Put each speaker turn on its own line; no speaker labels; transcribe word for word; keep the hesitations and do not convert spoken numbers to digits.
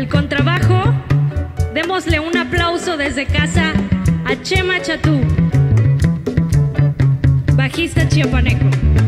el contrabajo, démosle un aplauso desde casa a Chema Chatú, bajista chiapaneco.